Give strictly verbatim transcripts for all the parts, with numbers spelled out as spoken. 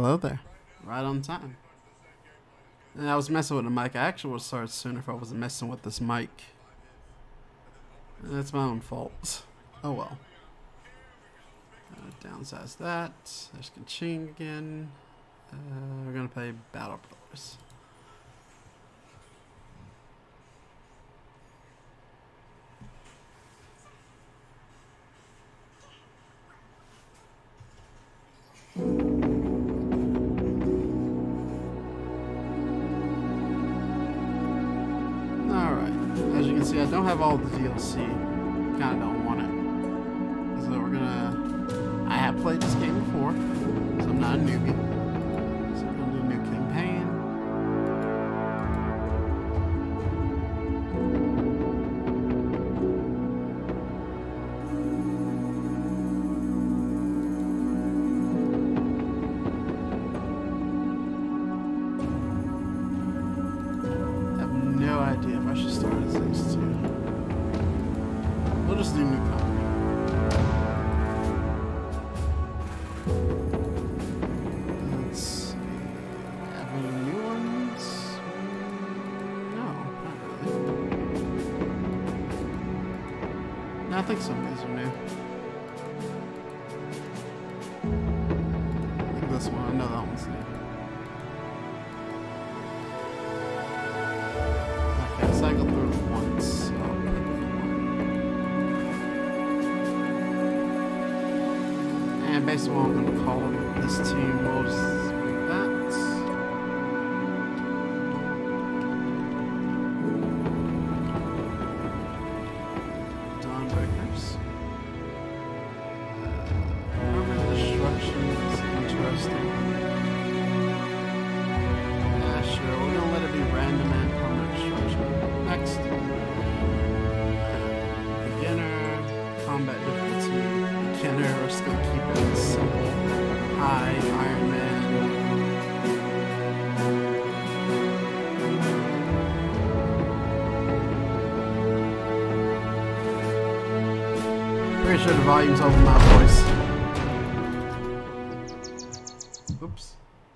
Hello there. Right on time. And I was messing with the mic. I actually would have started sooner if I wasn't messing with this mic. That's my own fault. Oh well. Uh, downsize that. There's Kaching again. Uh, we're gonna play Battle Brothers. See, I don't have all the D L C. Kind of don't want it. So we're gonna. I have played this game before, so I'm not a newbie. So we're gonna do a new campaign. I have no idea if I should start as these two. We'll just do new company. Let's see. Have any new ones? No, not really. No, I think some of these are new. I think this one, I know that one's new. Okay, cycle through it once. So And basically what I'm going to call this team was that. Dawnbreakers. Uh, permanent destruction is interesting. Yeah, sure, we're going to let it be random and permanent destruction. Next. Uh, beginner, combat difficulty. Beginner, we're just going to keep it simple. High, Iron Man. Pretty sure the volume's over my voice. Oops.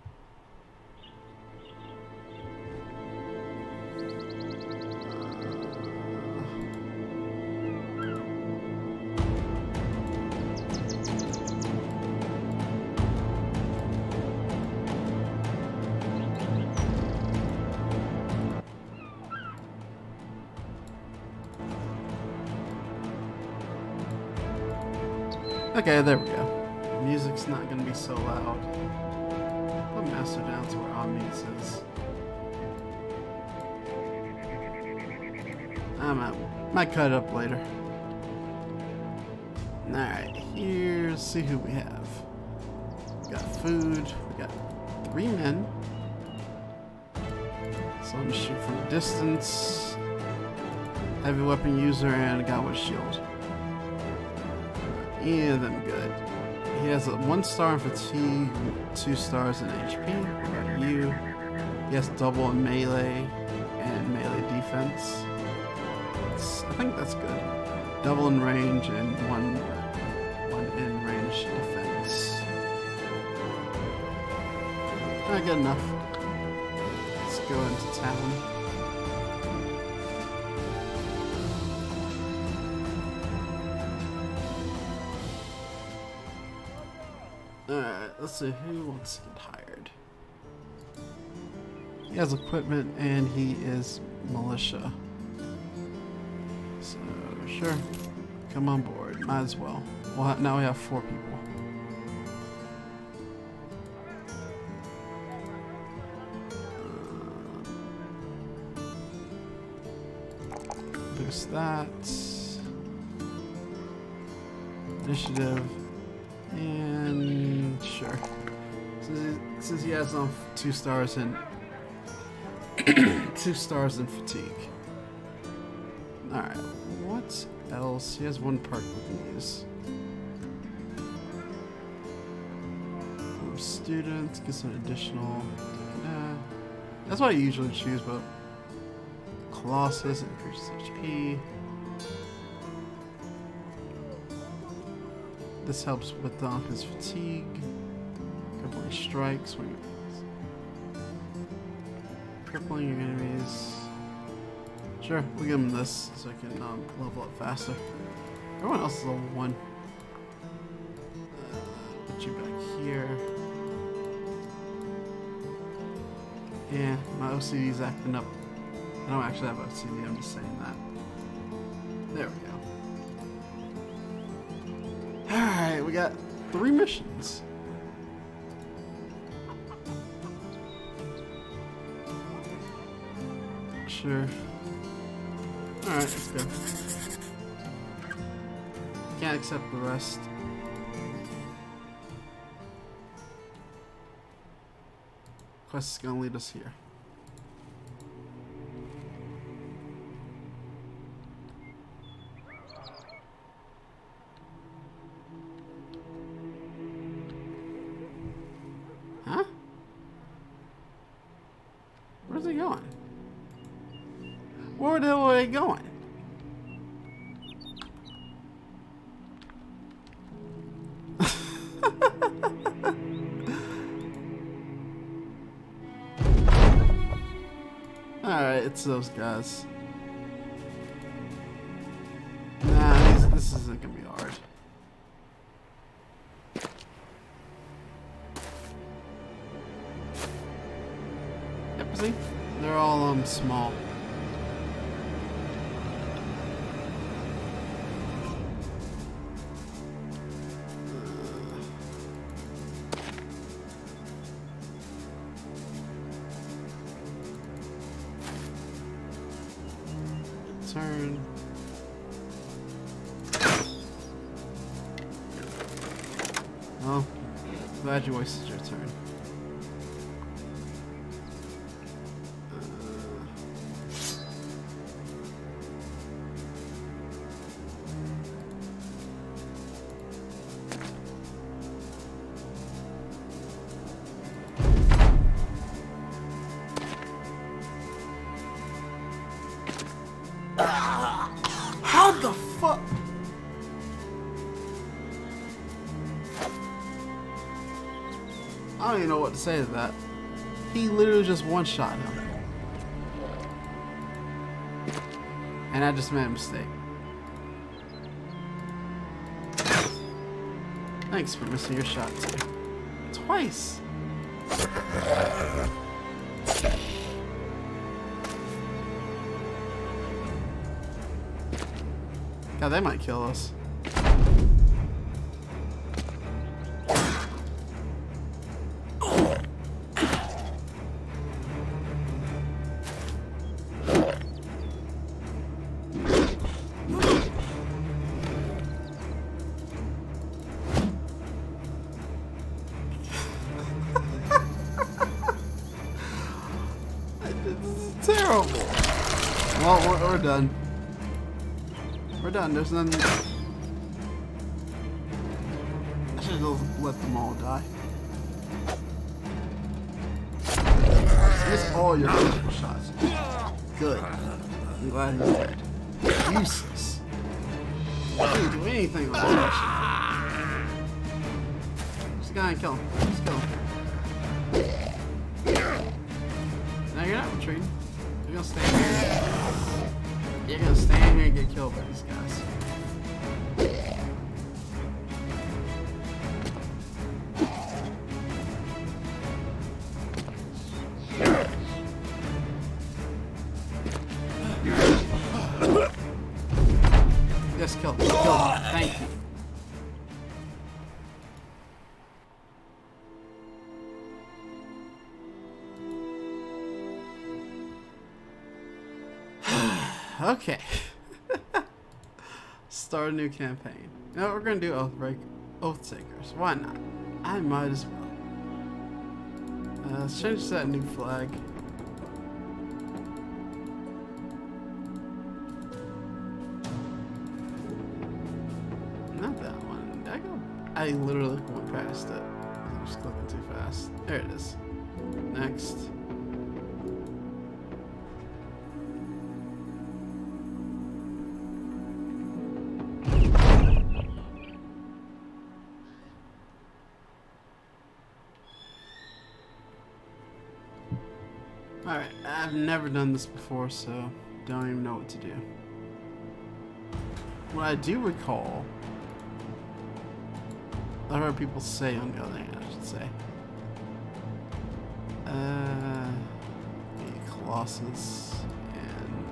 Okay, there we go. The music's not gonna be so loud. Put master down to where Omnis is. I might, might cut it up later. Alright, here's see who we have. We got food, we got three men. So I'm gonna shoot from a distance. Heavy weapon user and a guy with a shield. Yeah, them good. He has a one star in fatigue, two stars in H P. What about you? He has double in melee and melee defense. It's, I think that's good. Double in range and one one in range defense. Not good enough. Let's go into town. Alright, let's see who wants to get hired. He has equipment and he is militia. So, sure. Come on board. Might as well. Well, now we have four people. Uh, boost that. Initiative. And sure. Since he, since he has um, two stars in two stars in fatigue. Alright, what else? He has one perk we can use. From students, get some additional. Nah. That's what I usually choose, but Colossus increases H P. This helps with um, his fatigue. crippling strike, swing. Crippling your enemies. Sure, we'll give him this so I can um, level up faster. Everyone else is level one. Uh, put you back here. Yeah, my O C D is acting up. I don't actually have O C D, I'm just saying that. There we go. Alright, we got three missions. Sure. Alright, let's go. Can't accept the rest. Quest is gonna lead us here. Huh? Where's he going? Where the hell are they going? Alright, it's those guys. Nah, these, this isn't gonna be hard. Yep, see? They're all um small. Turn. Well, glad you wasted your turn. How the fuck? I don't even know what to say to that. He literally just one-shot him. And I just made a mistake. Thanks for missing your shot too. Twice. God, they might kill us. This is terrible. Well, we're, we're done. We're done. There's nothing. I should have let them all die. Miss all your critical shots. Good. I'm glad he's dead. Useless. I didn't do anything with this mission. Just go and kill him. Just kill him. Now you're not retreating. You're gonna stand here. You're gonna stand here and get killed by these guys. Yes, kill him. Kill him. Thank you. Okay. Start a new campaign. Now we're gonna do Oathbreak, Oathtakers. Why not? I might as well. Uh, let's change to that new flag. Not that one. I go. I literally went past it. I'm just clicking too fast. There it is. Next. Alright, I've never done this before, so don't even know what to do. What I do recall, I heard people say on the other hand, I should say. Uh, the Colossus and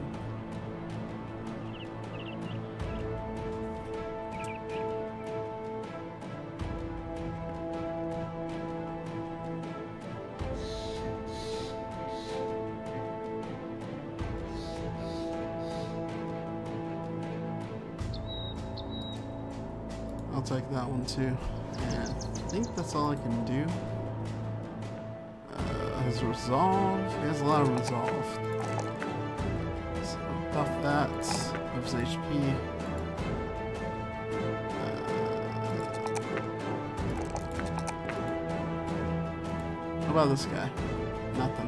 I'll take that one too. And I think that's all I can do. Uh, his resolve. He has a lot of resolve. So buff that. Buffs H P. Uh, how about this guy? Nothing.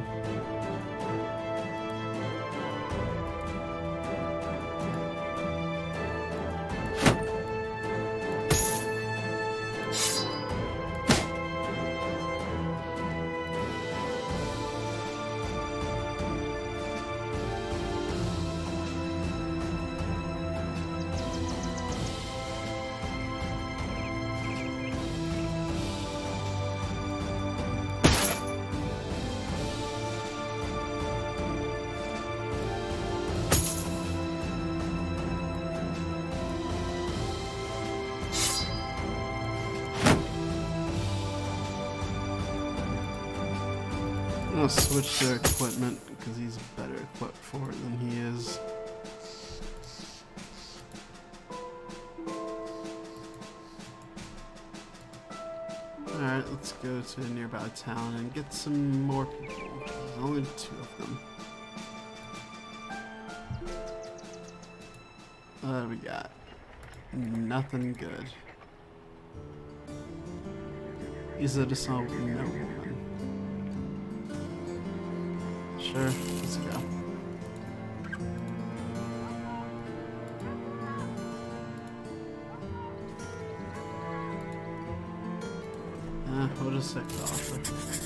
I'm gonna switch their equipment because he's better equipped for it than he is. Alright, let's go to a nearby town and get some more people. There's only two of them. What do we got? Nothing good. Is it a song? No woman. Sure, let's go. Uh, we'll just take the offer.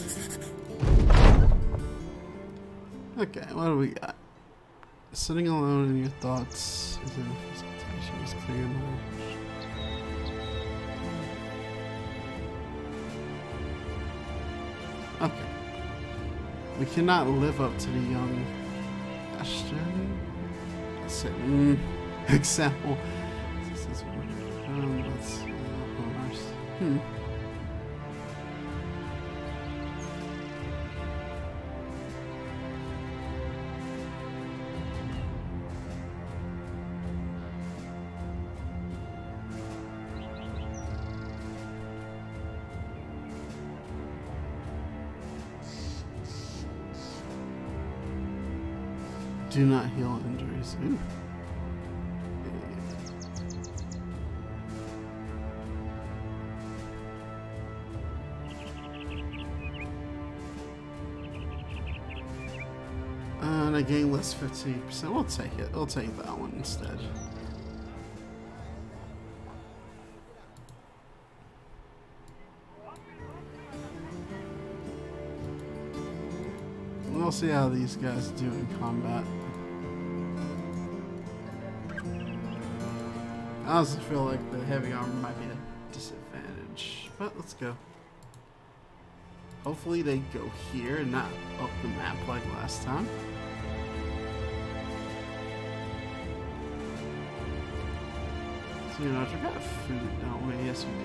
Okay, what do we got? Sitting alone in your thoughts is an expectation is clear knowledge. Okay. We cannot live up to the young Ashton. That's it. Mm. Example. This is um, let's, uh, hmm. Do not heal injuries. Ooh. And I gain less fifteen percent. We'll take it. We'll take that one instead. We'll see how these guys do in combat. I honestly feel like the heavy armor might be a disadvantage, but let's go. Hopefully they go here and not up the map like last time. So, you know, we got food, don't we? Yes, we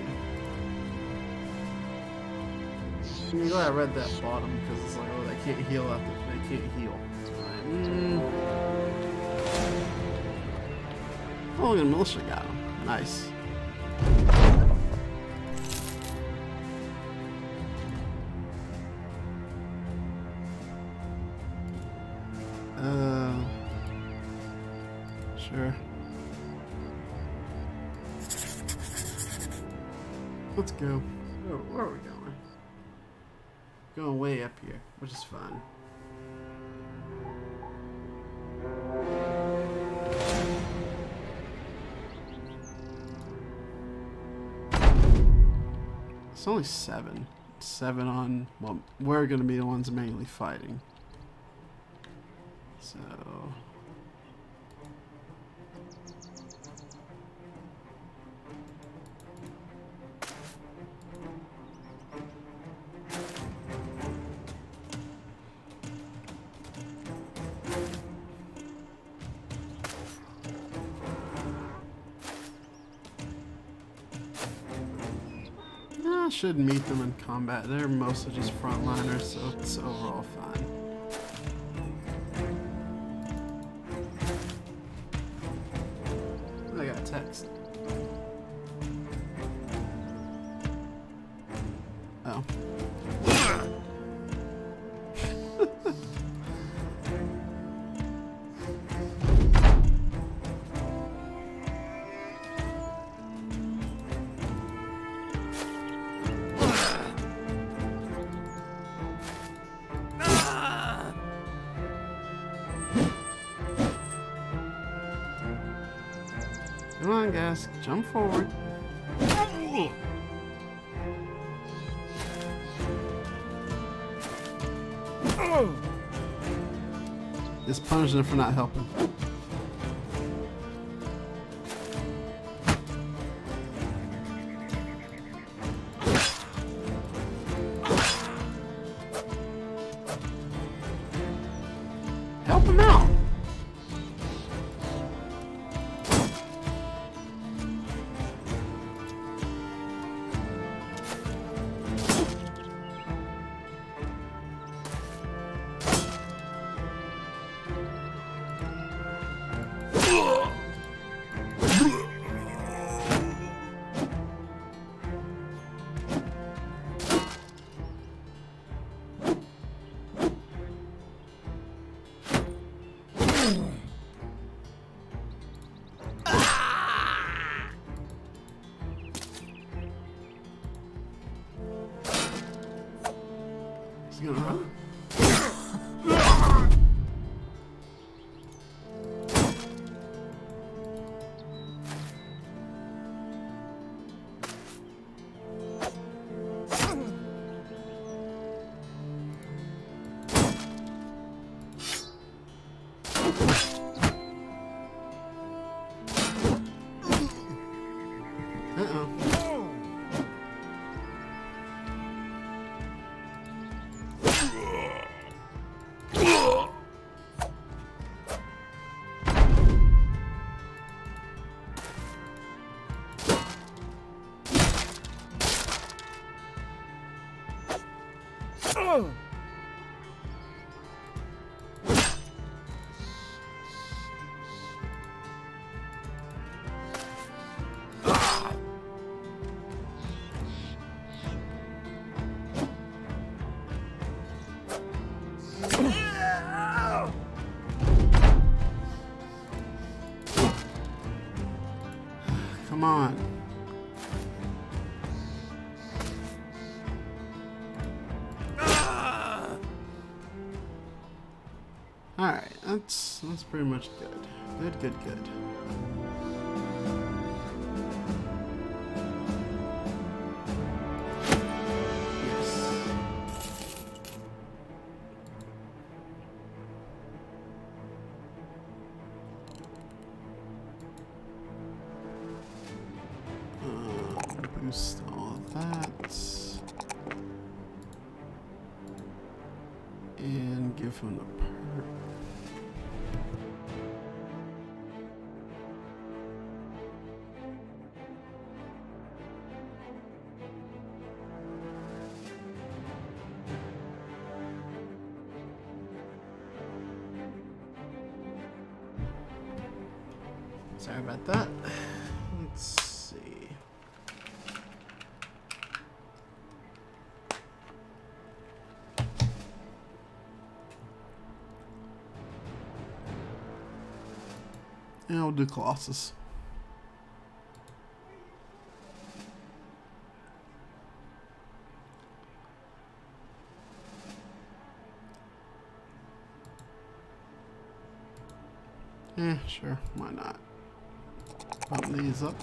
do. I'm glad I read that bottom because it's like, oh, they can't heal after they can't heal. Right. Mm. Oh, look at Militia got him. Nice. Uh, sure. Let's go. Where, where are we going? Going way up here, which is fun. It's only seven. Seven on, well, we're going to be the ones mainly fighting. So I should meet them in combat. They're mostly just frontliners, so it's overall fine. I got a text. Oh. Come on, guys, jump forward. Just punishing them for not helping. Help him out. He's gonna run. Uh-oh. Oh! Come on. Alright, that's that's pretty much good. Good, good, good. Yes. Um, boost all that. And give him the perk. Sorry about that. Let's see. And I'll do Colossus. Eh, sure, why not? Bump these up.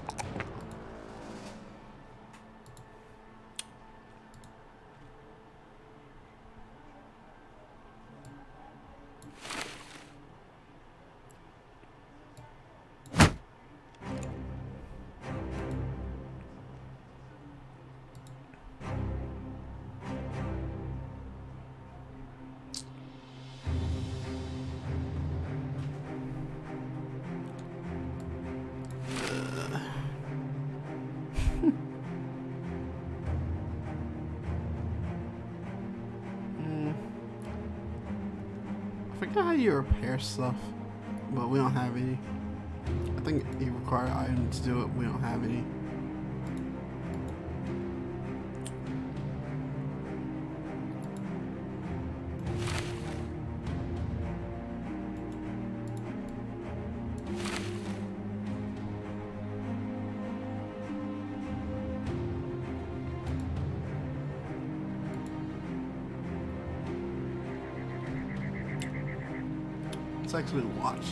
forget how you repair stuff, but we don't have any. I think you require items to do it, we don't have any. Let's actually watch.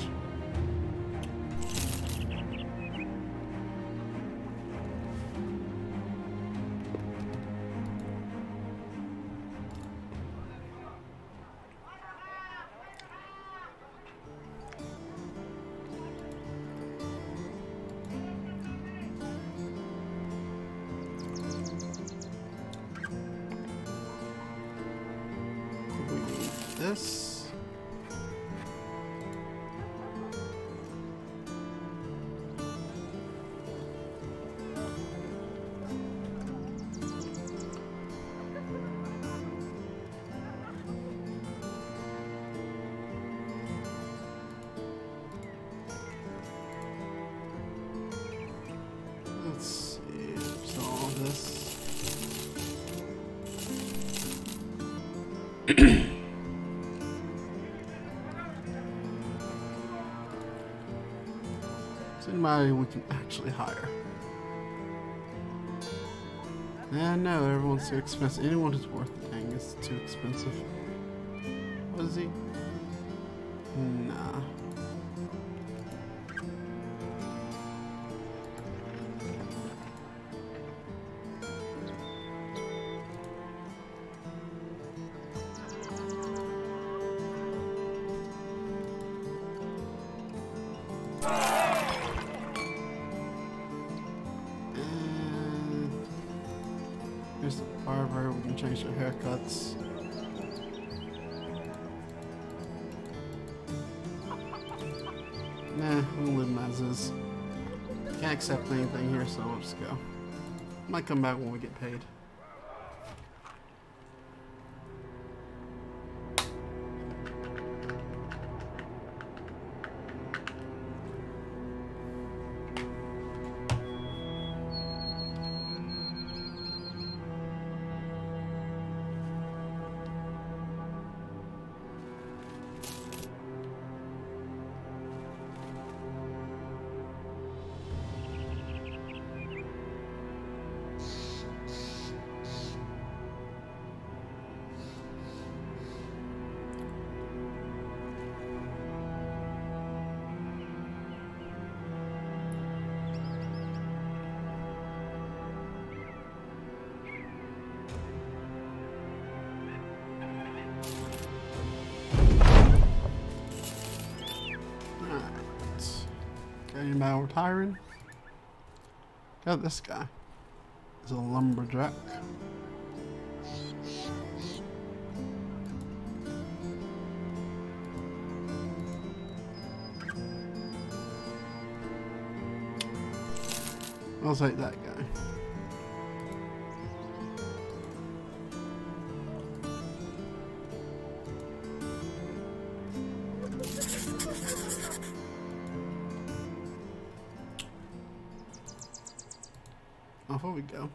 We need this. Let's see, so all this. Somebody we can actually hire. Yeah, no, everyone's too expensive. Anyone who's worth a dang is too expensive. What is he? Nah. Here's the barber, we can change their haircuts. Nah, we'll leave them as is. Can't accept anything here, so we'll just go. Might come back when we get paid. Anybody retiring? Got this guy. He's a lumberjack. I'll take that guy. Off we go.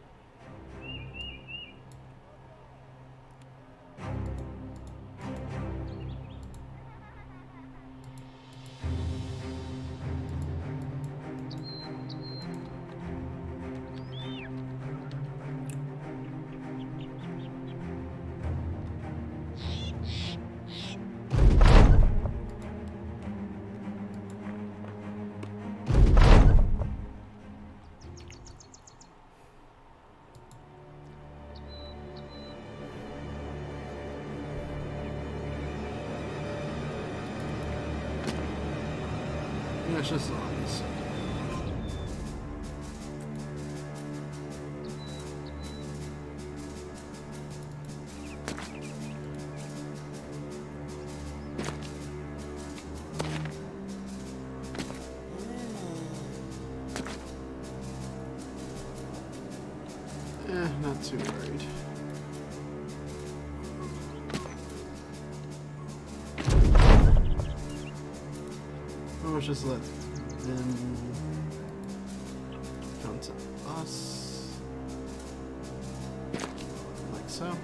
It's just lines. Eh, not too worried. let's just let them come to us. Like so.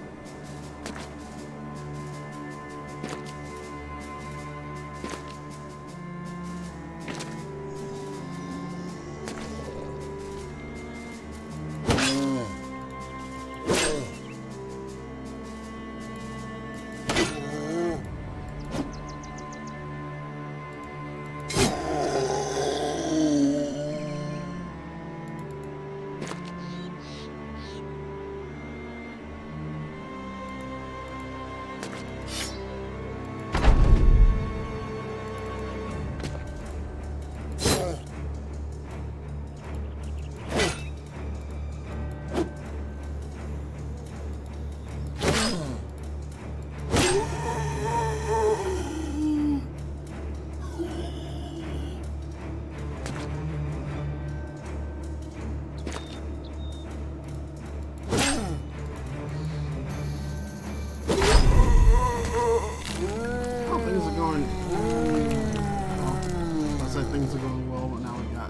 Things are going well, but now we got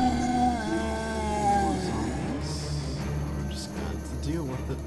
more zombies. We're just gonna have to deal with it.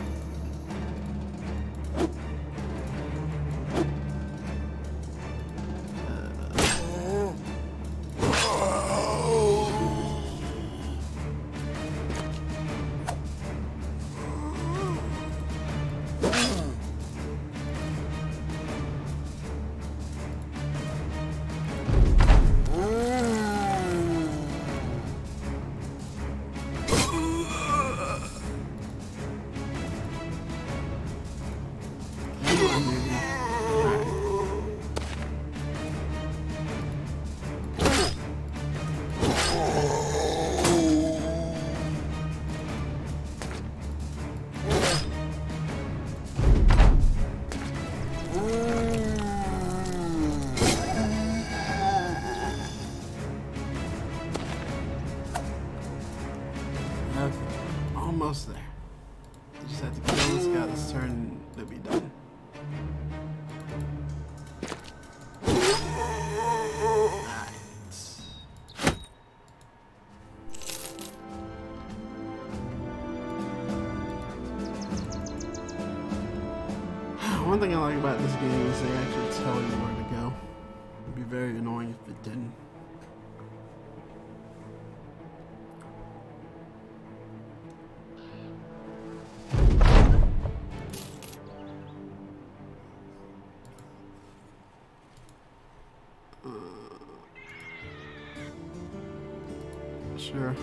Almost there. You just have to kill this guy this turn and it'll be done. Alright. One thing I like about this game is they actually tell you where to go. It'd be very annoying if it didn't. Sure.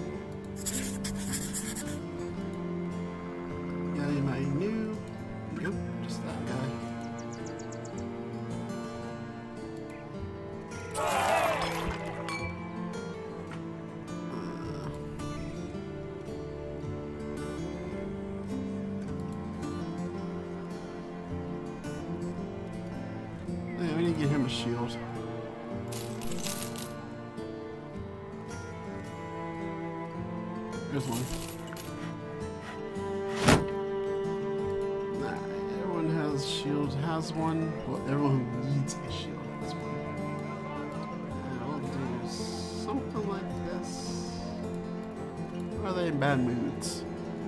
Got anybody new? Nope, just that guy. Uh, yeah, we need to get him a shield. Here's one. Nah, everyone has shield has one. Well, everyone who needs a shield has one. And we'll do something like this. Or are they in bad moods?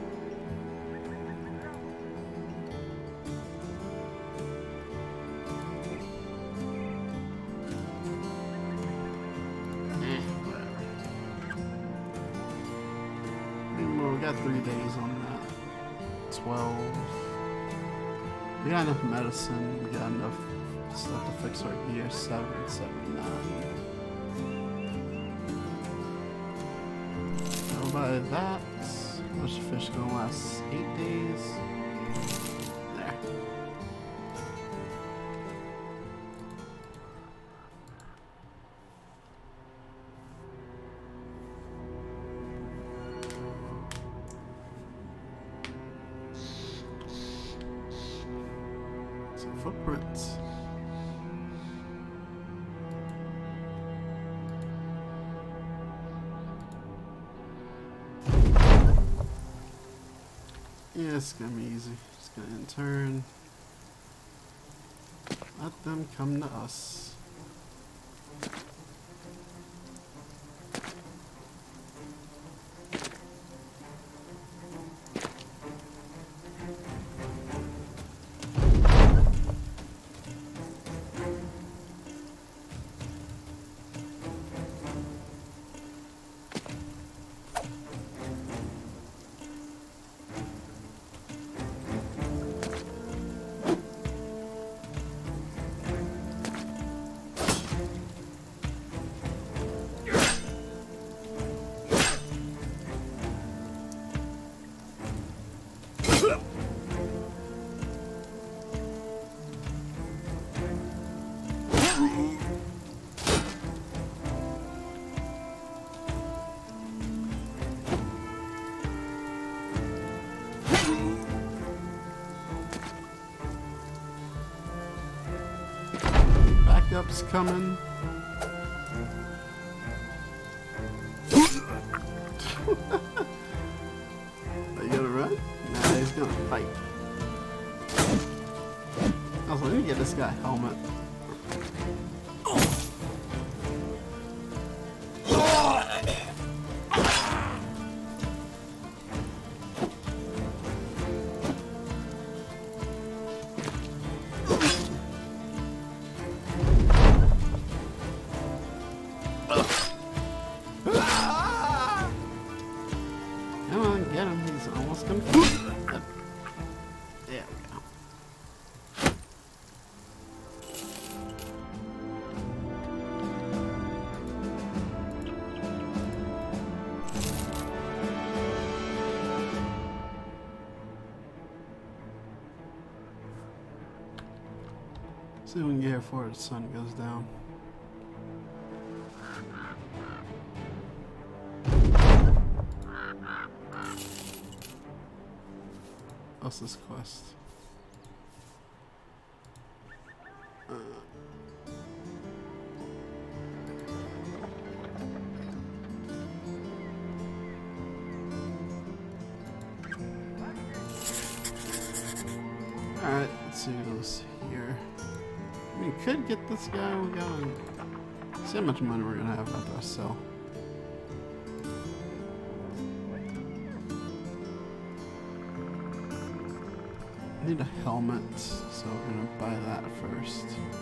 We got three days on that. twelve. We got enough medicine. We got enough stuff to fix our gear. seven, seventy-nine. So by that, which fish gonna last eight days? There. Footprints. Yeah, it's gonna be easy. Just gonna in turn. Let them come to us. fuck-ups coming. Are you gonna run? Nah, he's gonna fight. I was like, let me get this guy a helmet. Come on, get him. He's almost gonna. There we go. See if we can get here before the sun goes down. What's this quest? Uh, Alright, let's see who's here. We could get this guy. We gotta see how much money we're gonna have after I sell. I need a helmet, so we're gonna buy that first.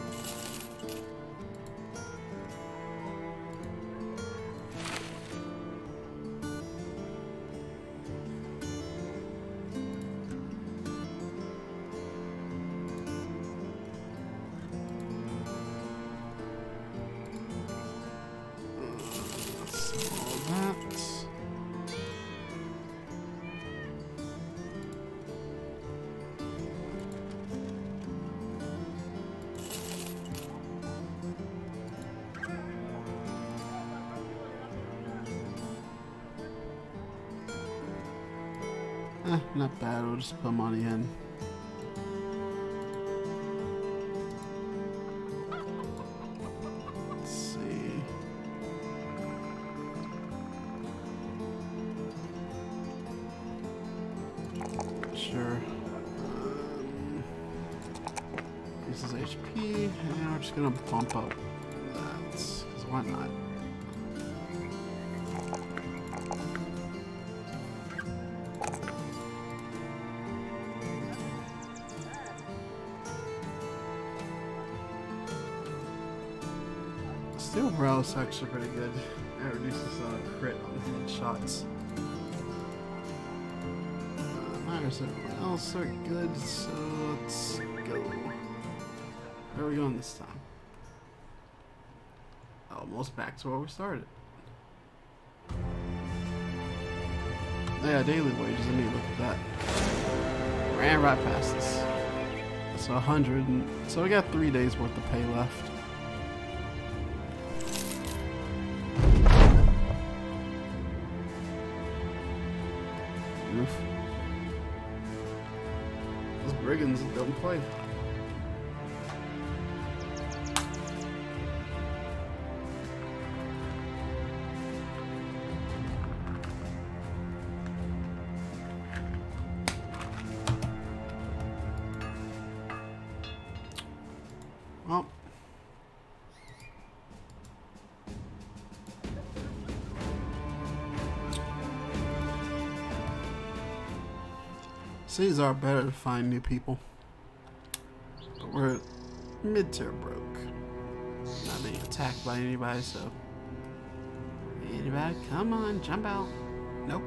Eh, not bad, we'll just put money in. Let's see. Sure. Um, this is H P, and we're just gonna bump up that, because why not? Steel Brow is actually pretty good. It reduces uh, crit on headshots. Uh, Myers and everyone else are good, so let's go. Where are we going this time? Almost back to where we started. Yeah, daily wages, I need to look at that. Ran right past this. So a hundred, and so we got three days worth of pay left. Roof. Those brigands don't play. Well, cities are better to find new people, but we're mid-tier broke. Not being attacked by anybody, so anybody, come on, jump out. Nope.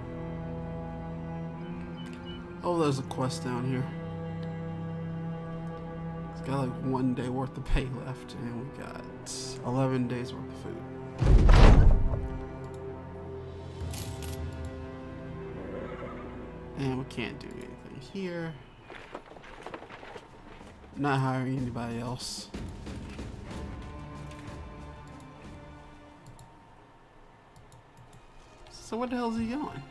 Oh, there's a quest down here. It's got like one day worth of pay left, and we got eleven days worth of food. And we can't do anything here. Not hiring anybody else. So where the hell is he going?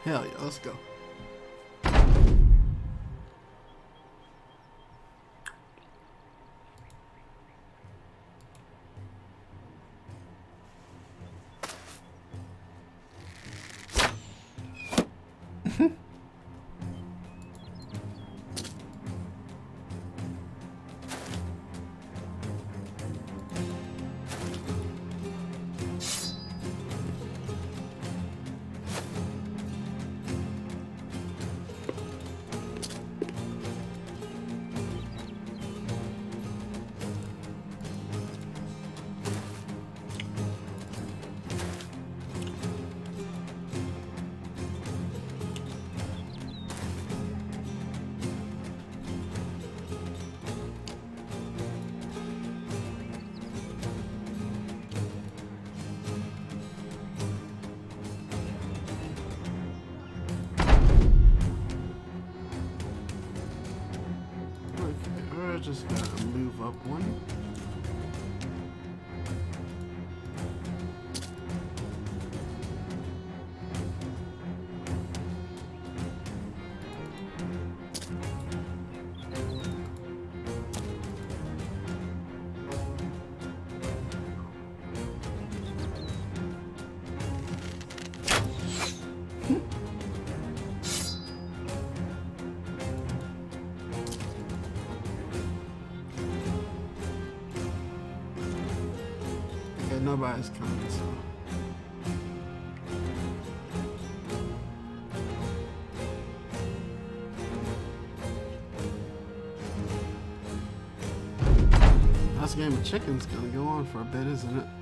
Hell yeah, let's go. Just gonna move up one. Nobody's coming, so. This game of chicken's gonna go on for a bit, isn't it?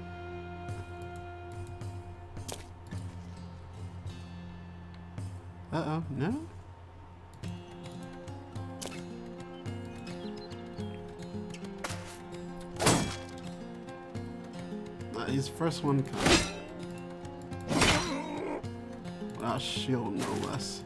Uh-oh, no? He's the first one coming. Without shield, no less.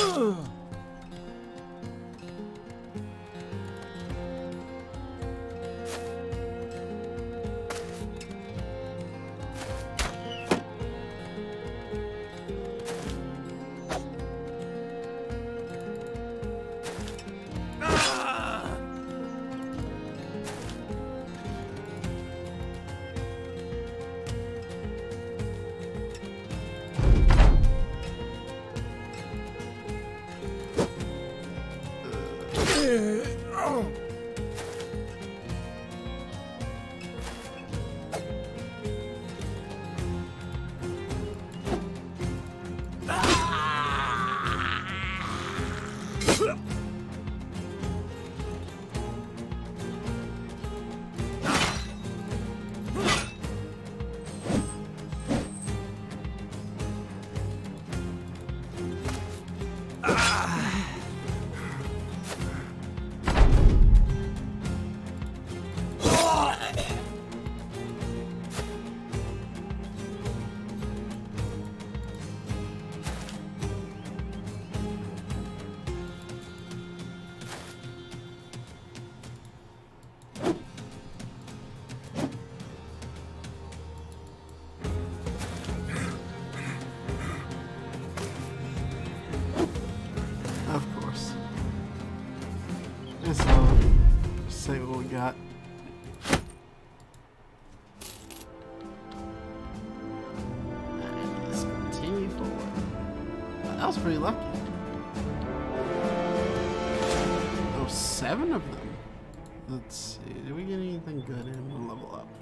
So, say what we got. And let's continue forward. That was pretty lucky. Oh, seven of them. Let's see. Did we get anything good in? We'll level up.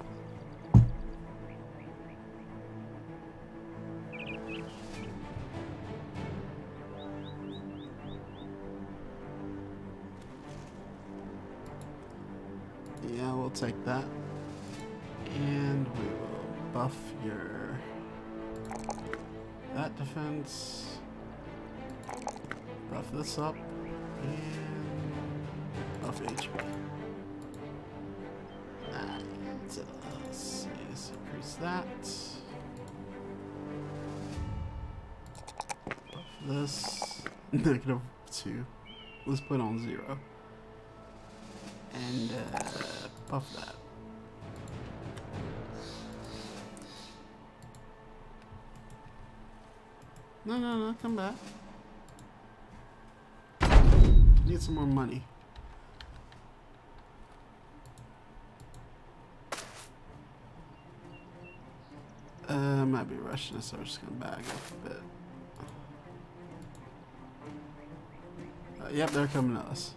Yeah, we'll take that. And we will buff your that defense. Buff this up. And buff H P. And uh, let's see, let's increase that. Buff this. Negative two. Let's put on zero. And uh, buff that. No, no, no, come back. Need some more money. Uh, I might be rushing this, so I'm just gonna bag up a bit. Uh, yep, they're coming to us.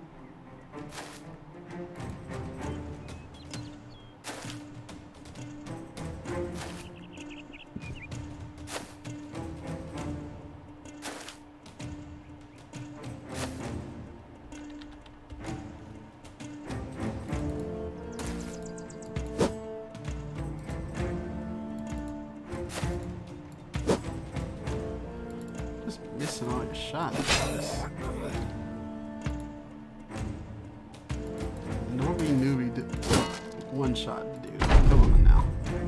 Missing all your shots. Normally newbie do one shot, dude. Come on now.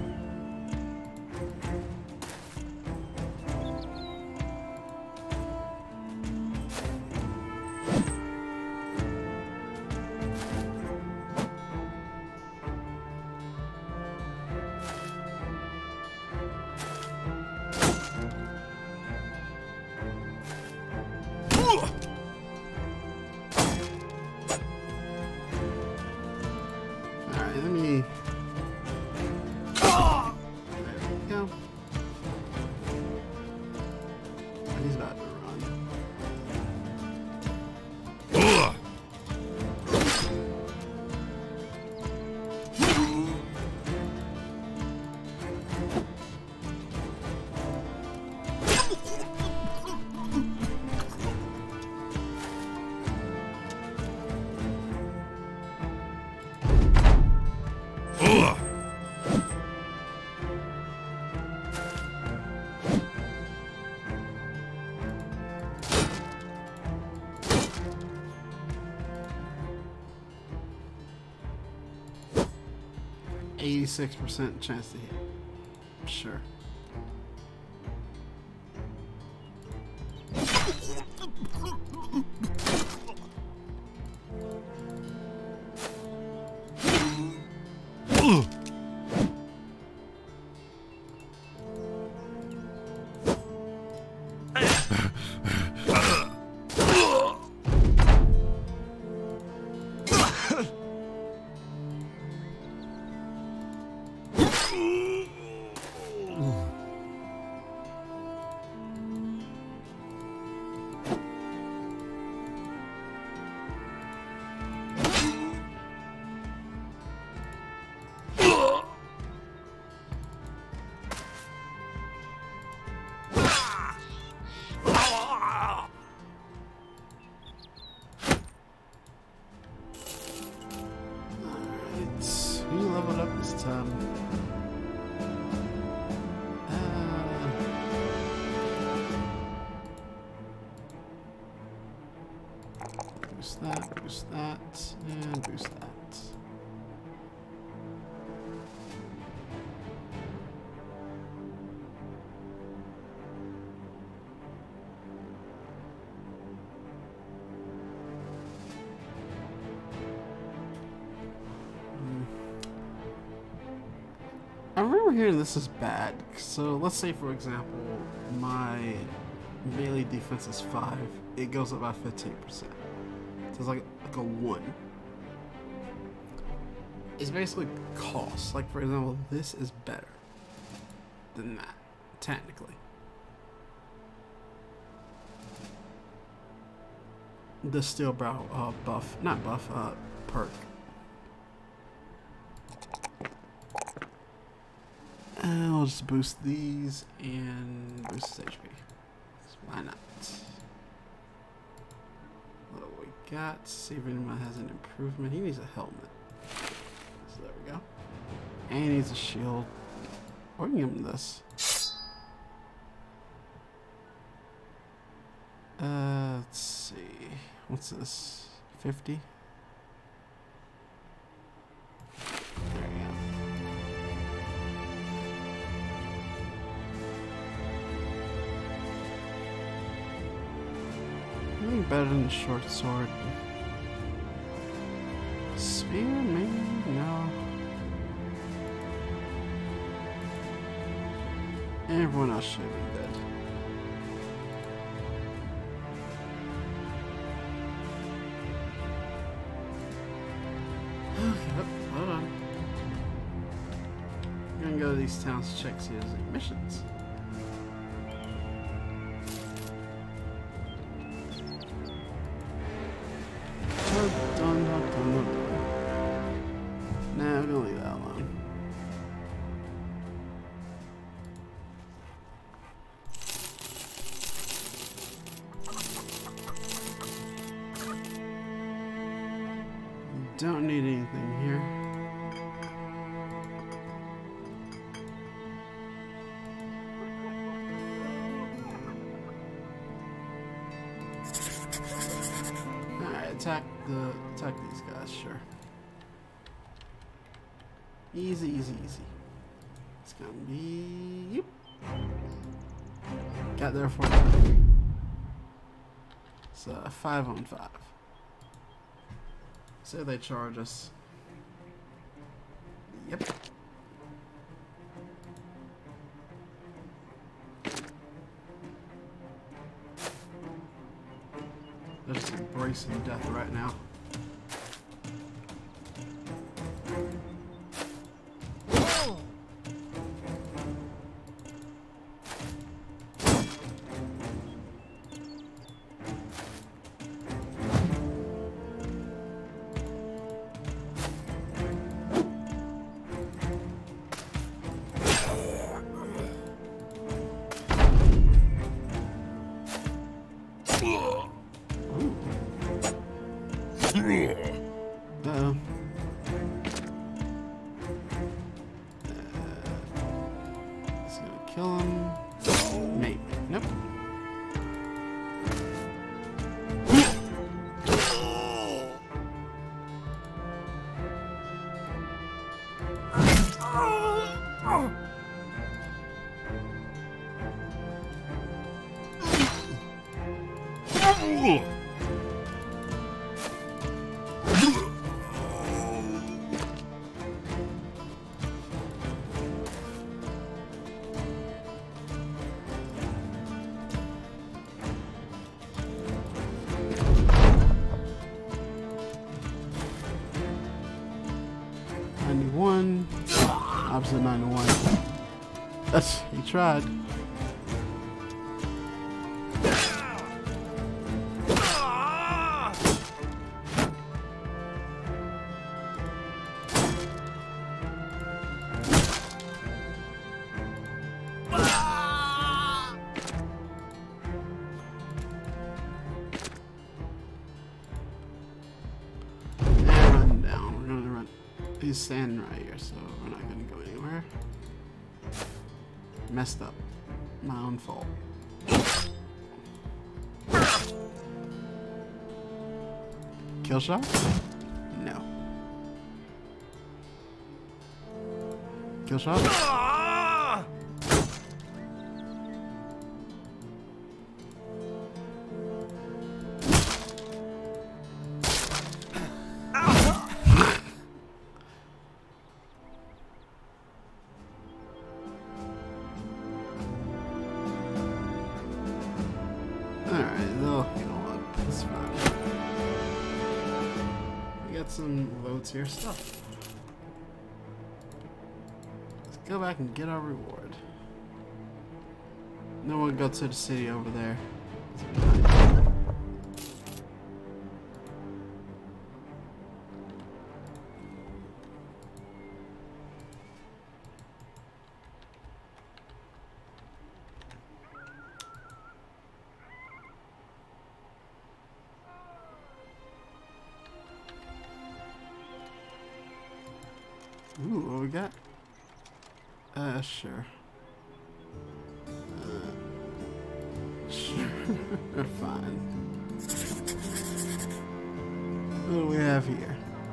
Alright, let me... There we go. He's about to run. eighty-six percent chance to hit. Sure. We leveled up this time. Uh, boost that, boost that, and boost that. I remember hearing this is bad. So let's say, for example, my melee defense is five. It goes up by fifteen percent. So it's like, like a one. It's basically cost. Like, for example, this is better than that, technically. The steel brow uh, buff, not buff, uh, perk. And I'll just boost these and boost his H P. So why not? What do we got? See if anyone has an improvement. He needs a helmet. So there we go. And he needs a shield. Or we can give him this. Uh, let's see. What's this? fifty? Better than the short sword. Spear, maybe? No. Everyone else should be dead. gonna go to these towns to check see if there's any missions. Dun, dun, dun, dun, dun. Nah, we're gonna leave that alone. Don't need anything here. Alright, attack the attack these guys, sure. Easy, easy, easy. It's gonna be yep. Got there for me. It's uh, five on five. Say they charge us. Yep. They're just embracing death right now. Uh-oh. Uh, it's gonna kill him. Maybe. Nope. ninety-one. Opposite ninety-one. That's, he tried. He's standing right here, so we're not gonna go anywhere. Messed up. My own fault. Kill shot? No. Kill shot? Alright, they'll heal up. That's fine. We got some loads here. Stuff. Let's go back and get our reward. Then we'll go to the city over there. Ooh, what we got? Uh, sure. Uh, sure, fine. What do we have here?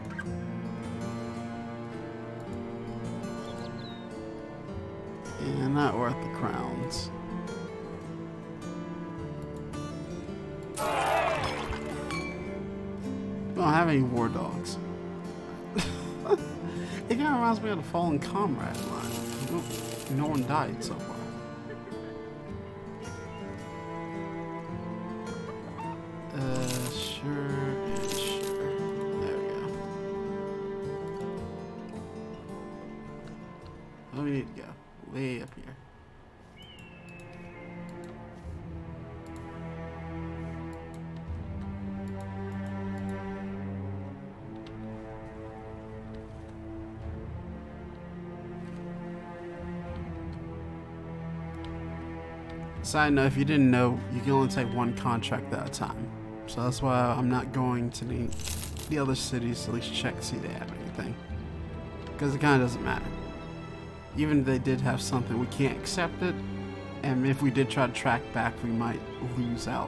Yeah, not worth the crowns. We don't have any war dogs. It kind of reminds me of the Fallen Comrade line. No one died so far. Uh, sure and sure. There we go. Oh, we need to go way up here. Side note, if you didn't know, you can only take one contract at a time. So that's why I'm not going to the, the other cities to at least check to see if they have anything. Because it kind of doesn't matter. Even if they did have something, we can't accept it. And if we did try to track back, we might lose out.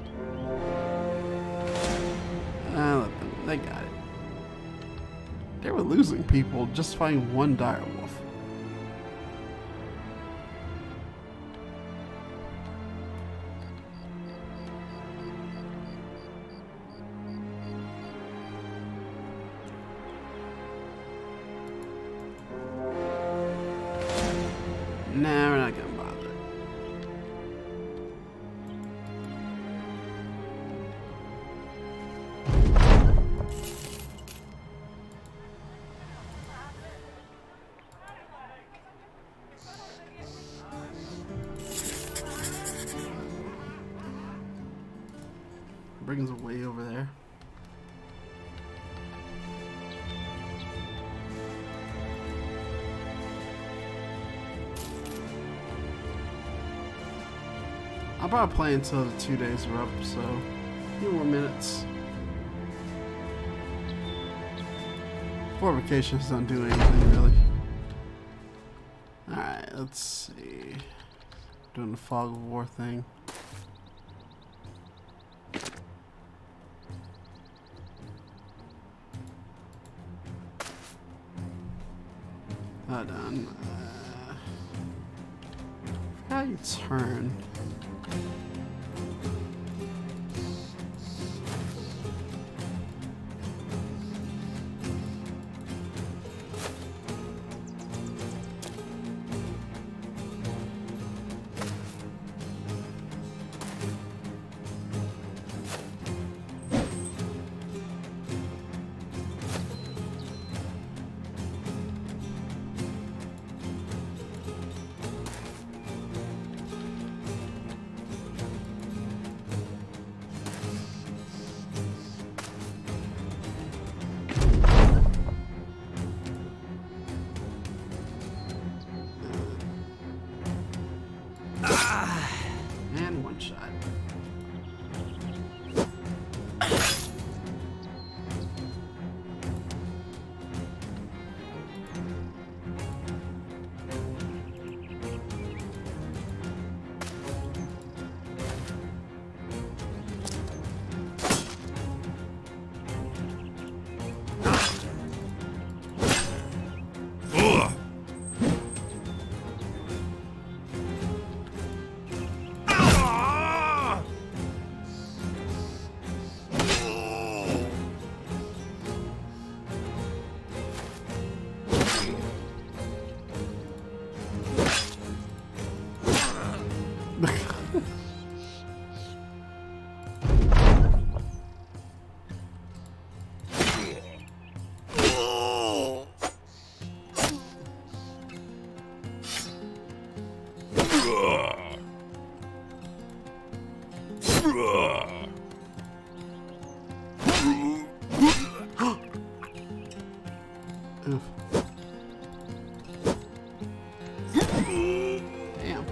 Uh, let them, they got it. They were losing people just fighting one dire wolf. Nah, we're not gonna bother. Brings us way over there. I'll probably play until the two days are up, so a few more minutes. Before vacations don't do anything really. Alright, let's see. Doing the fog of war thing. Hold on. Uh, how do you turn? And one shot. Oof. Damn.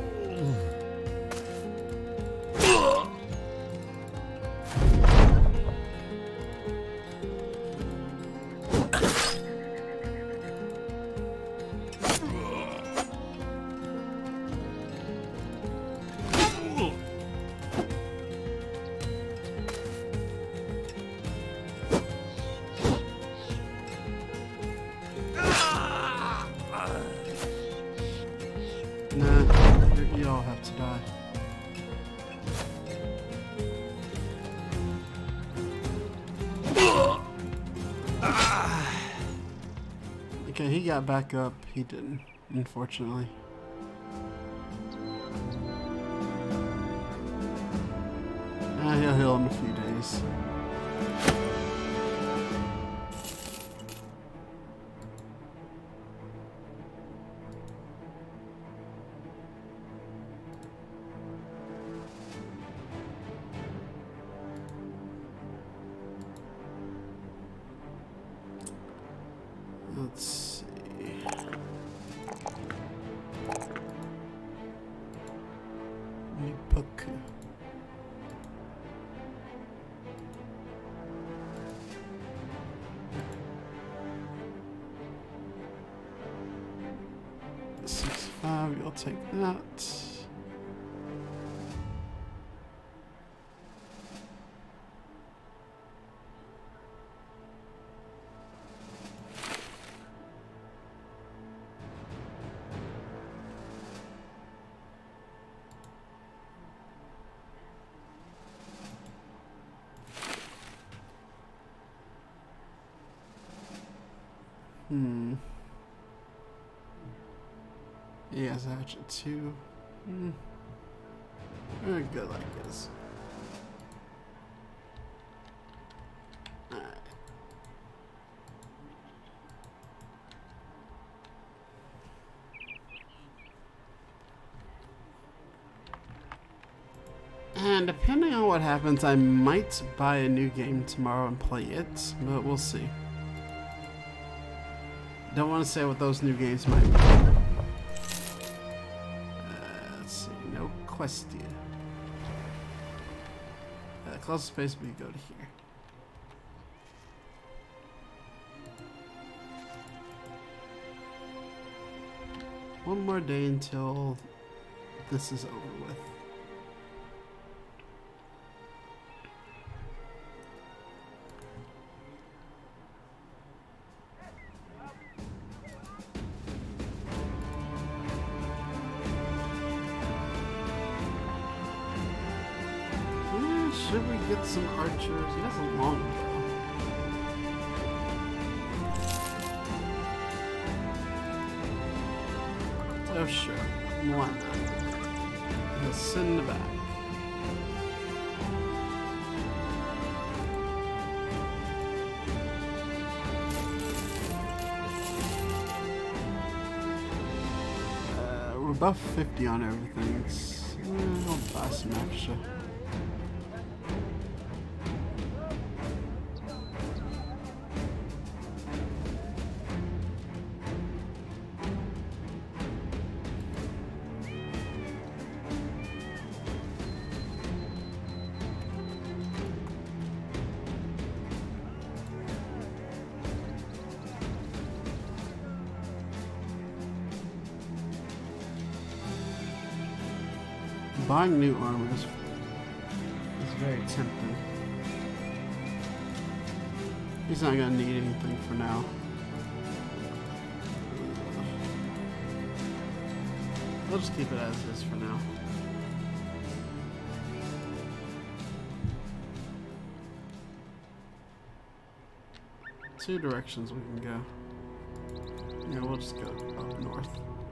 Nah, you all have to die. Okay, he got back up. He didn't, unfortunately. Ah, he'll heal in a few days. Puku. sixty-five, you'll take that. Hmm. Yeah, it's actually two. Hmm. Very good, I guess. Alright. And depending on what happens, I might buy a new game tomorrow and play it, but we'll see. Don't want to say what those new games might be. Uh, let's see, no Questia. Uh, closest space we go to here. One more day until this is over with. Should we get some archers? He has a long bow. Oh sure, why not? He'll send it back. Uh, we're above fifty on everything. Uh, I'll buy some extra. Buying new armor is, is very tempting. He's not gonna need anything for now. We'll just keep it as is for now. Two directions we can go. Yeah, we'll just go up north.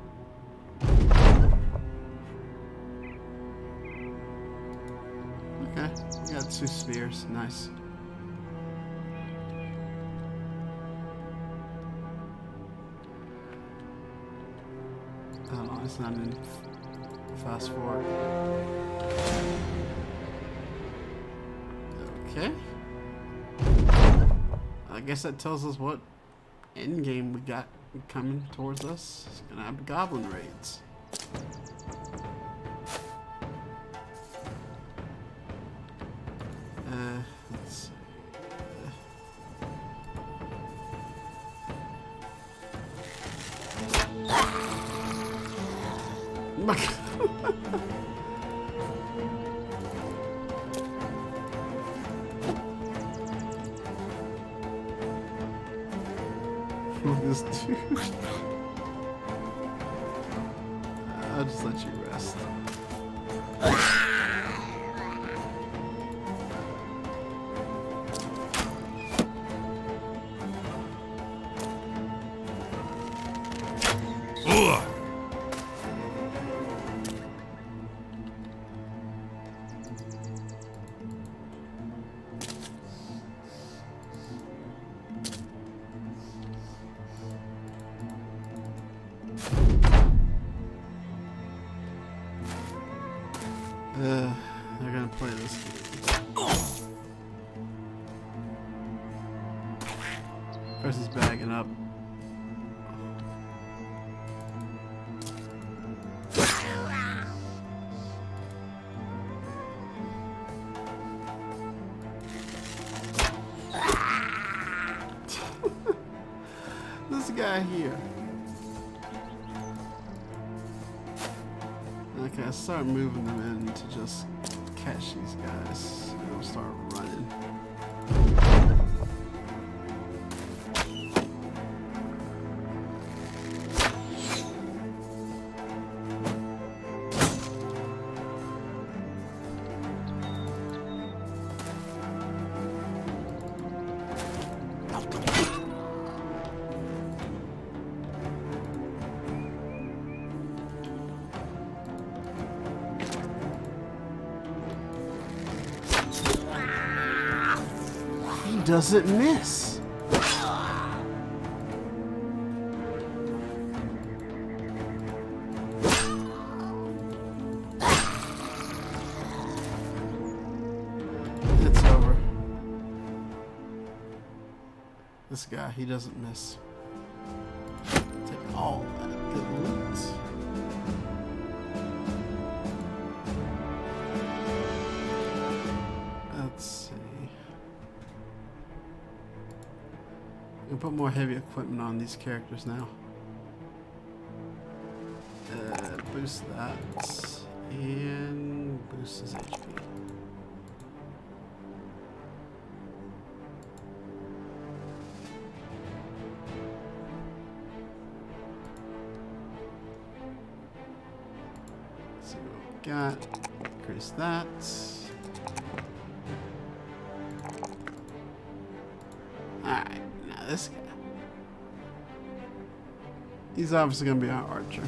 Okay, we got two spheres. Nice. Oh, it's not in fast forward. Okay. I guess that tells us what end game we got coming towards us. It's gonna have goblin raids. Uh, let's see. This dude. I'll just let you rest. Uh, they're gonna play this game. Chris is bagging up. guy here. Okay, I start moving them in to just catch these guys. And they'll start running. Doesn't miss. It's over. This guy, he doesn't miss. Take all that good loot. Let's see. We'll put more heavy equipment on these characters now. Uh, boost that. And boost his H P. Let's see what we got. Increase that. Alright. This guy. He's obviously going to be our archer.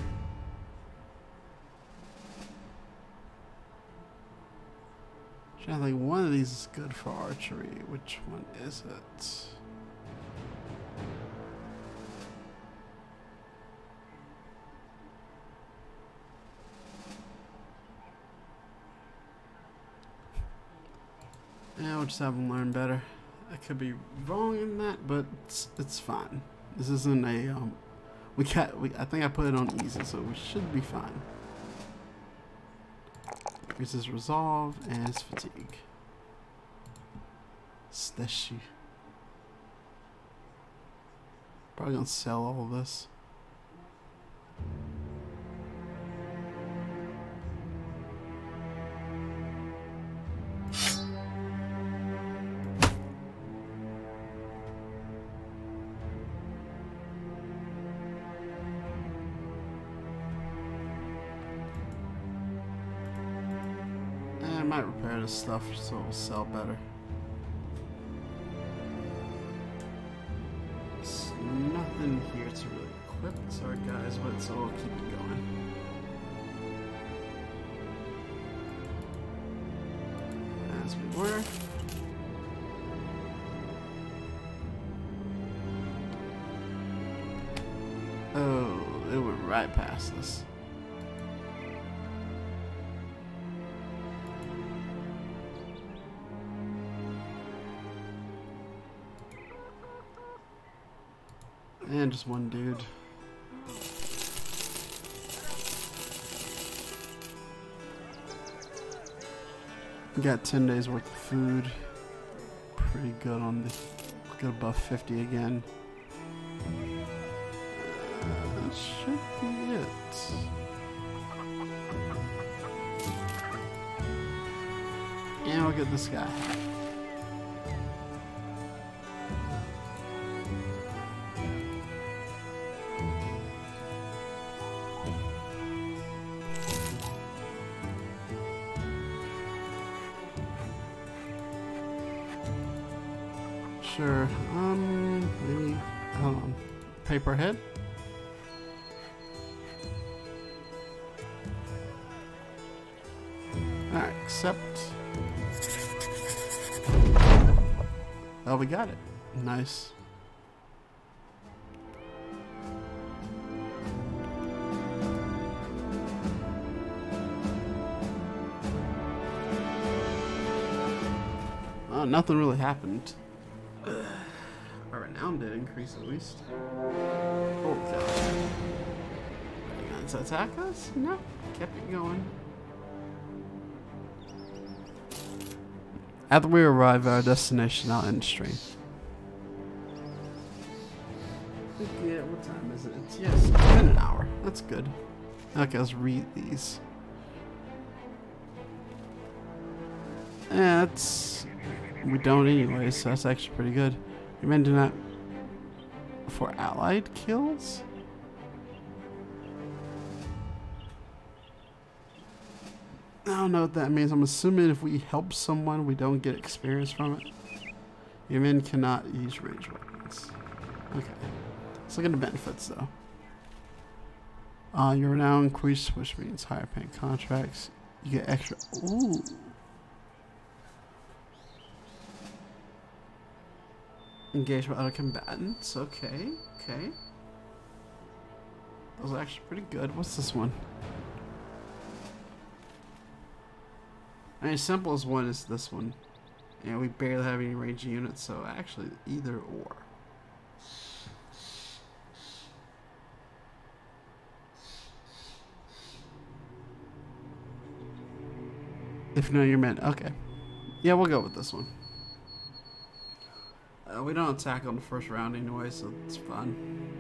I think one of these is good for archery. Which one is it? Yeah, we'll just have him learn better. I could be wrong in that, but it's, it's fine. This isn't a um. We got. We, I think I put it on easy, so we should be fine. Here's his resolve and his fatigue. Stashy. Probably gonna sell all of this. I might repair this stuff so it will sell better. There's nothing here to really equip, sorry guys, but so we'll keep it going. As we were. Oh, it went right past us. And just one dude. We got ten days worth of food. Pretty good on the. Get above fifty again. Uh, that should be it. And we'll get this guy. Sure. Um, maybe. Hold on. Paper head. Alright, accept. Oh, we got it. Nice. Oh, nothing really happened. Our renown did increase at least. Oh god. Are you going to attack us? No. Kept it going. After we arrive at our destination, I'll end stream. Yeah, what time is it? It's, yes, it's been an hour. That's good. Okay, let's read these. Yeah, that's... We don't anyway, so that's actually pretty good. You men do not... For allied kills? I don't know what that means. I'm assuming if we help someone, we don't get experience from it. Your men cannot use ranged weapons. Okay. Let's look at the benefits, though. Uh, your renown increase, which means higher paying contracts. You get extra... Ooh. Engage with other combatants. Okay. Okay. Those are actually pretty good. What's this one? I mean, simplest one is this one. And we barely have any ranged units, so actually either or. If none of your men, okay. Yeah, we'll go with this one. Uh, we don't attack on the first round anyway, so it's fun.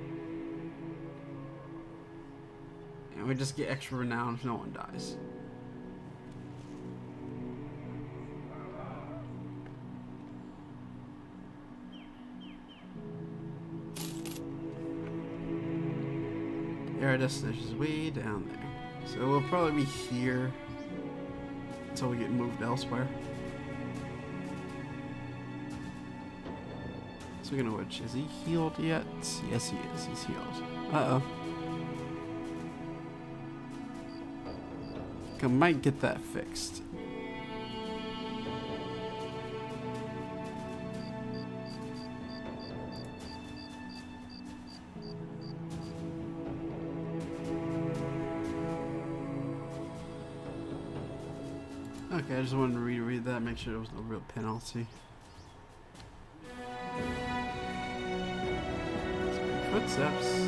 And we just get extra renown if no one dies. Our destination is way down there, so we'll probably be here until we get moved elsewhere. Speaking of which, is he healed yet? Yes, he is. He's healed. Uh oh. I might get that fixed. Okay, I just wanted to reread that, make sure there was no real penalty. Footsteps.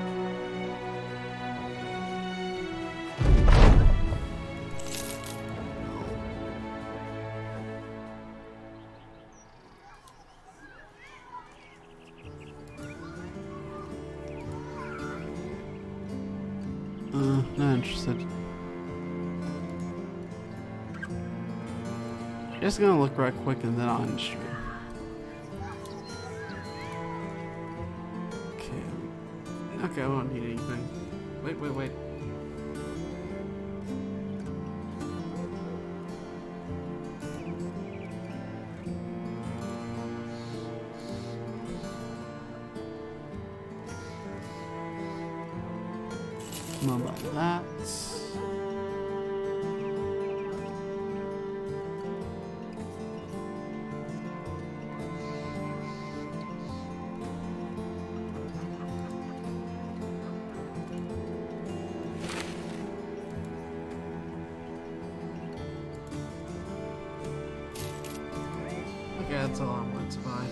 Uh, not interested. Just gonna look right quick and then I'll end stream. Okay. Okay, I won't need anything. Wait, wait, wait. Come on, like that. Okay, that's all I want to buy.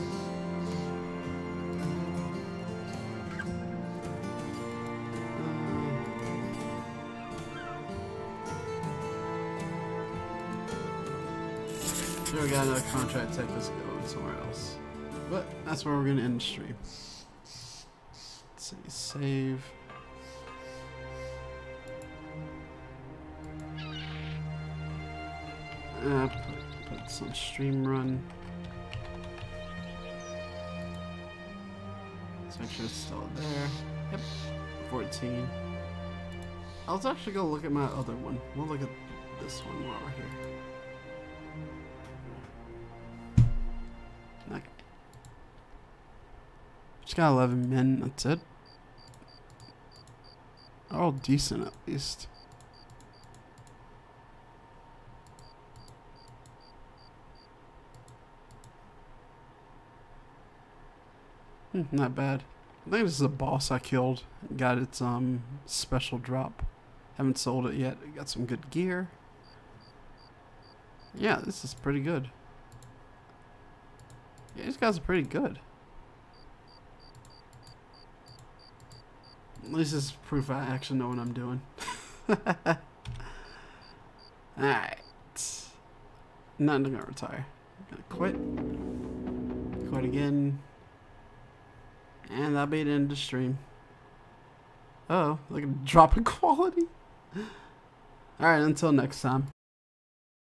Sure, we got another contract. Take this going somewhere else. But that's where we're gonna end the stream. Let's see, save. Uh, put, put some stream run. Let's make sure it's still there. Yep, fourteen. Let's actually go look at my other one. We'll look at this one while we're here. Okay. Just got eleven men, that's it. They're all decent at least. Hmm, not bad. I think this is a boss I killed. Got its um special drop. Haven't sold it yet. Got some good gear. Yeah, this is pretty good. Yeah, these guys are pretty good. At least this is proof I actually know what I'm doing. Alright. Not gonna retire. Gonna quit. Quit again. And that'll be the end of the stream. Oh, look at the drop in quality. Alright, until next time.